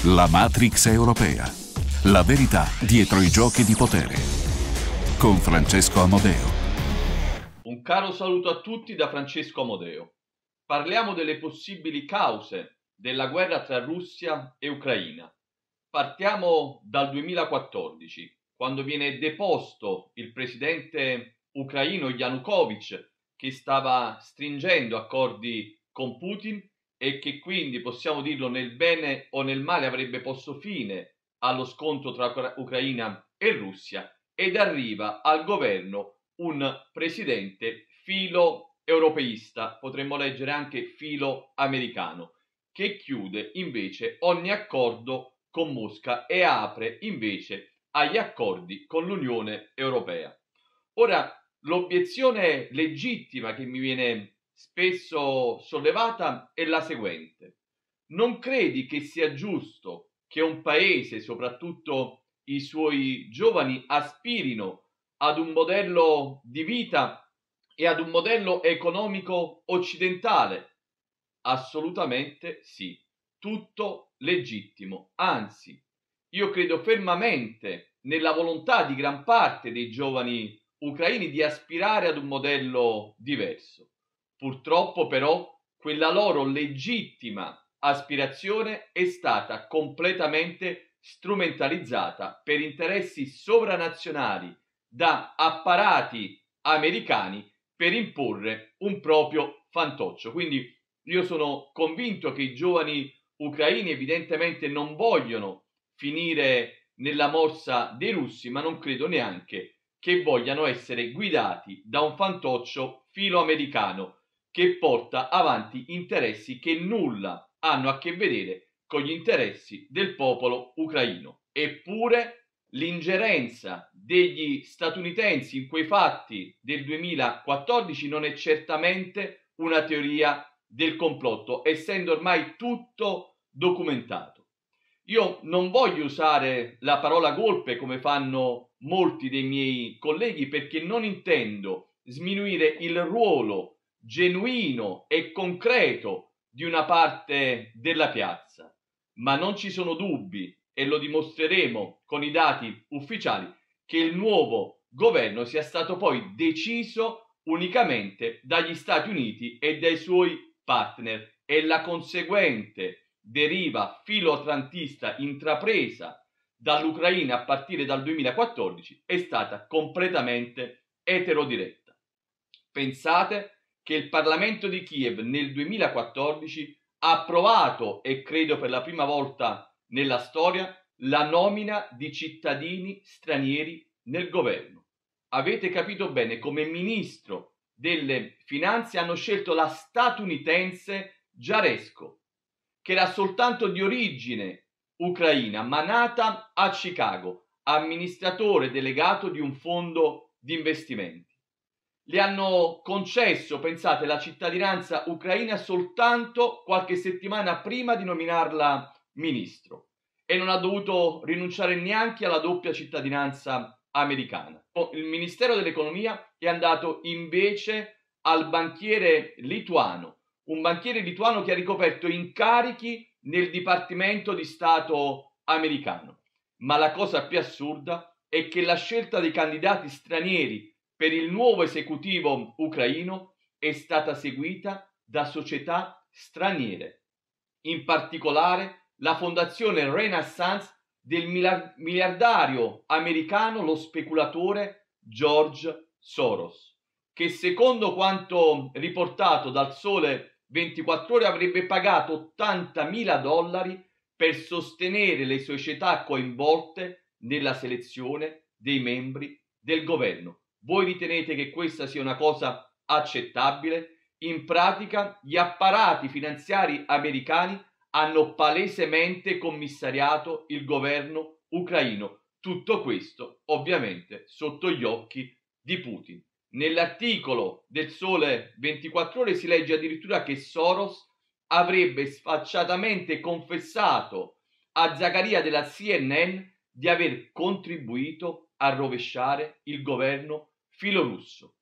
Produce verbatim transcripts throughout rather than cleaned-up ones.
La Matrix europea. La verità dietro i giochi di potere. Con Francesco Amodeo. Un caro saluto a tutti da Francesco Amodeo. Parliamo delle possibili cause della guerra tra Russia e Ucraina. Partiamo dal duemilaquattordici, quando viene deposto il presidente ucraino Yanukovych, che stava stringendo accordi con Putin e che quindi, possiamo dirlo, nel bene o nel male avrebbe posto fine allo scontro tra Ucraina e Russia, ed arriva al governo un presidente filo europeista, potremmo leggere anche filo americano, che chiude invece ogni accordo con Mosca e apre invece agli accordi con l'Unione Europea. Ora, l'obiezione legittima che mi viene spesso sollevata è la seguente: non credi che sia giusto che un paese, soprattutto i suoi giovani, aspirino ad un modello di vita e ad un modello economico occidentale? Assolutamente sì, tutto legittimo. Anzi, io credo fermamente nella volontà di gran parte dei giovani ucraini di aspirare ad un modello diverso. Purtroppo però quella loro legittima aspirazione è stata completamente strumentalizzata per interessi sovranazionali da apparati americani per imporre un proprio fantoccio. Quindi io sono convinto che i giovani ucraini evidentemente non vogliono finire nella morsa dei russi, ma non credo neanche che vogliano essere guidati da un fantoccio filoamericano che porta avanti interessi che nulla hanno a che vedere con gli interessi del popolo ucraino. Eppure l'ingerenza degli statunitensi in quei fatti del duemilaquattordici non è certamente una teoria del complotto, essendo ormai tutto documentato. Io non voglio usare la parola golpe come fanno molti dei miei colleghi, perché non intendo sminuire il ruolo genuino e concreto di una parte della piazza, ma non ci sono dubbi, e lo dimostreremo con i dati ufficiali, che il nuovo governo sia stato poi deciso unicamente dagli Stati Uniti e dai suoi partner, e la conseguente deriva filoatlantista intrapresa dall'Ucraina a partire dal duemilaquattordici è stata completamente eterodiretta. Pensate che il Parlamento di Kiev nel duemilaquattordici ha approvato, e credo per la prima volta nella storia, la nomina di cittadini stranieri nel governo. Avete capito bene, come ministro delle finanze hanno scelto la statunitense Jaresko, che era soltanto di origine ucraina, ma nata a Chicago, amministratore delegato di un fondo di investimenti. Le hanno concesso, pensate, la cittadinanza ucraina soltanto qualche settimana prima di nominarla ministro, e non ha dovuto rinunciare neanche alla doppia cittadinanza americana. Il Ministero dell'Economia è andato invece al banchiere lituano, un banchiere lituano che ha ricoperto incarichi nel Dipartimento di Stato americano. Ma la cosa più assurda è che la scelta dei candidati stranieri per il nuovo esecutivo ucraino è stata seguita da società straniere, in particolare la fondazione Renaissance del miliardario americano, lo speculatore George Soros, che secondo quanto riportato dal Sole ventiquattro Ore avrebbe pagato ottantamila dollari per sostenere le società coinvolte nella selezione dei membri del governo. Voi ritenete che questa sia una cosa accettabile? In pratica gli apparati finanziari americani hanno palesemente commissariato il governo ucraino. Tutto questo ovviamente sotto gli occhi di Putin. Nell'articolo del Sole ventiquattro Ore si legge addirittura che Soros avrebbe sfacciatamente confessato a Zaccaria della C N N di aver contribuito a rovesciare il governo filorusso.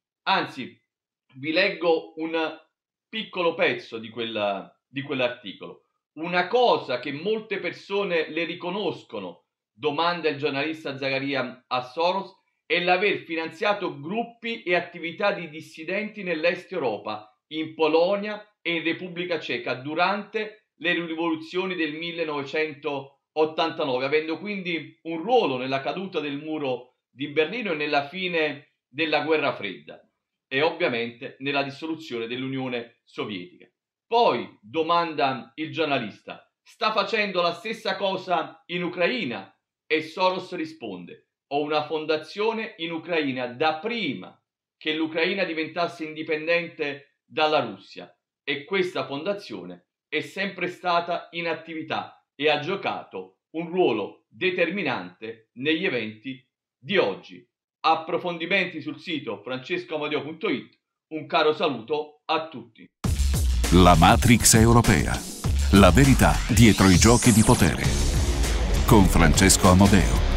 Anzi, vi leggo un piccolo pezzo di, quella, di quell'articolo. Una cosa che molte persone le riconoscono, domanda il giornalista Zagaria a Soros, è l'aver finanziato gruppi e attività di dissidenti nell'Est Europa, in Polonia e in Repubblica Ceca, durante le rivoluzioni del millenovecentottantanove, avendo quindi un ruolo nella caduta del muro di Berlino e nella fine della guerra fredda e ovviamente nella dissoluzione dell'Unione Sovietica. Poi, domanda il giornalista, sta facendo la stessa cosa in Ucraina? E Soros risponde, ho una fondazione in Ucraina da prima che l'Ucraina diventasse indipendente dalla Russia e questa fondazione è sempre stata in attività e ha giocato un ruolo determinante negli eventi di oggi. Approfondimenti sul sito francesco amadeo punto it. Un caro saluto a tutti. La Matrix europea. La verità dietro i giochi di potere. Con Francesco Amodeo.